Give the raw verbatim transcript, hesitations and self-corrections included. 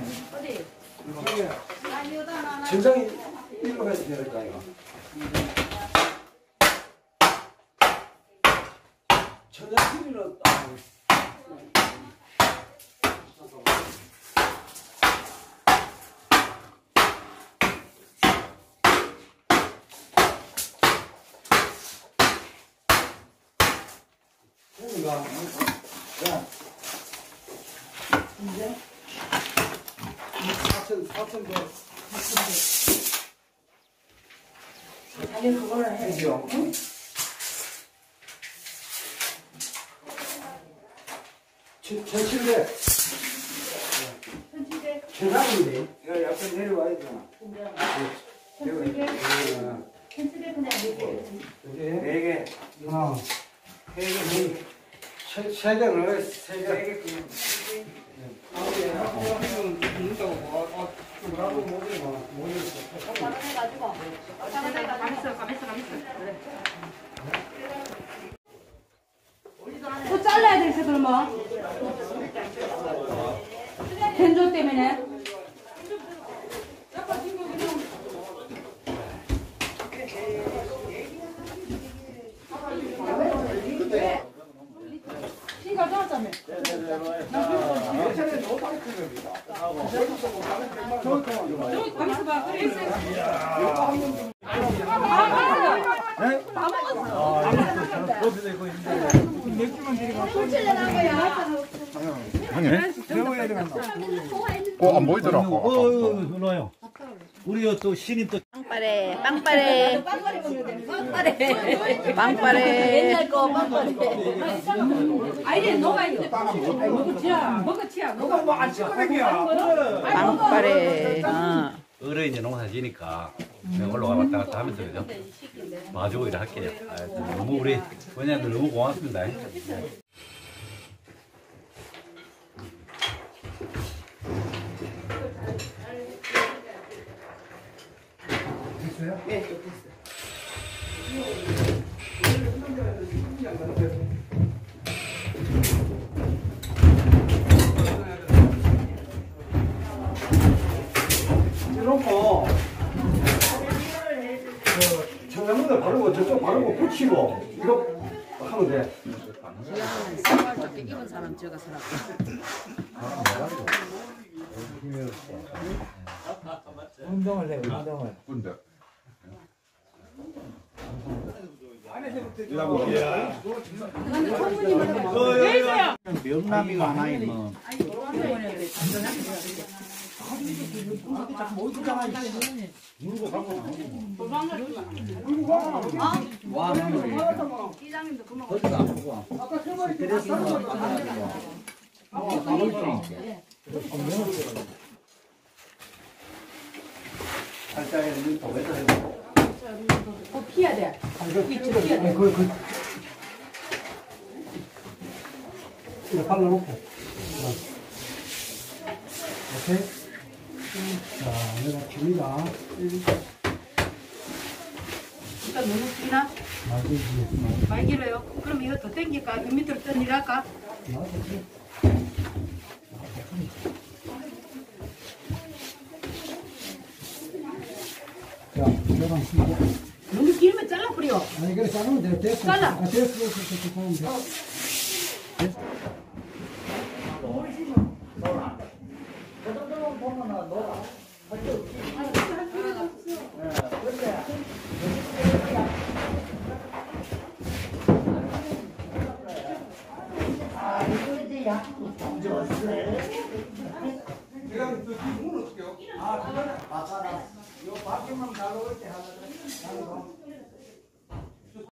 어디? 진정이 일로 가야 될 거 아니야? 천장 TV로 야, 이제 사천 사천 도 사천 도 아니 그거를 해죠. 천칠백. 천칠백. 최상인데. 이거 약간 내려와야 되나? 천칠백. 천칠백 그냥 네 개. 네 개. 하나. 세 개. 세, 세 개는 세 개. 세 개. 아, 예. 먹는다고 뭐, 뭐라고 먹이 뭐, 뭐이 있어. 가만해가지고. 가만해가지고. 가만있어, 가만있어, 가만있어. 그래. 또 잘라야 되겠어, 그러면. 텐조 때문에. 피가 좋았다며. 가만있어 봐. 그래 있어. 네? 다 먹었어. 맥주만 드리고. 술칠래 난 거야. 어, 안 보이더라. 어, 놀라요. 우리 또 신인 또 빵빠레, 빵빠레, 빵빠레, 빵빠레. 옛날 거 빵빠레. 아이래 너가 이거. 먹어치야, 먹어치야. 너가 뭐안 시끄러워. 빵빠레. 어. 어른이 농사 지니까 내가 올라와 왔다 갔다 하면서 그죠? 봐주고 이래 할게요. 아, 너무 우리 원장님들 너무 고맙습니다. 됐어요? 네, 됐어. 이렇고 그 청양문을 바르고 저쪽 바르고 붙이고 이거 하면 돼. 생활적게 입은 사람 저가 사람. 운동을 해, 운동을. 근데 명남이가 하나 있면 와, 이장님도 그만. 거기가 아프고 아까 세 마리 그래서 살짝에 눈 도배도 해보고 어, 피해야 돼. 위치로 피해야 돼. 그, 그. 이거 발라놓고. 오케이? 자, 내가 줍니다. 일단 너무 기나? 맞으지. 많이 길어요. 그럼 이거 더 땡길까? 이 밑으로 더 내려갈까? 맞으지. 자, 저랑 쓰고. 너무 길면 잘라버려. 아니, 그래, 자르면 돼. 됐어. 잘라. 아, 됐어, 됐어, 됐어. 하면 돼. 됐어. 내가 그 기분은 어떻게 해요? 아, 그거는 아까 요 밖에만 가로 올때 하거든.